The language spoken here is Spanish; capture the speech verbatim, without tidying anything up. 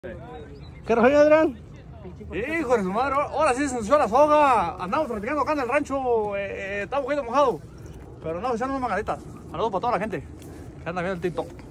¿Qué rollo, Adrián? Hijo de su madre, ahora sí se ensució la soga. Andamos practicando acá en el rancho, eh, está un poquito mojado. Pero andamos echando unas magaletas. Saludos para toda la gente que anda viendo el TikTok.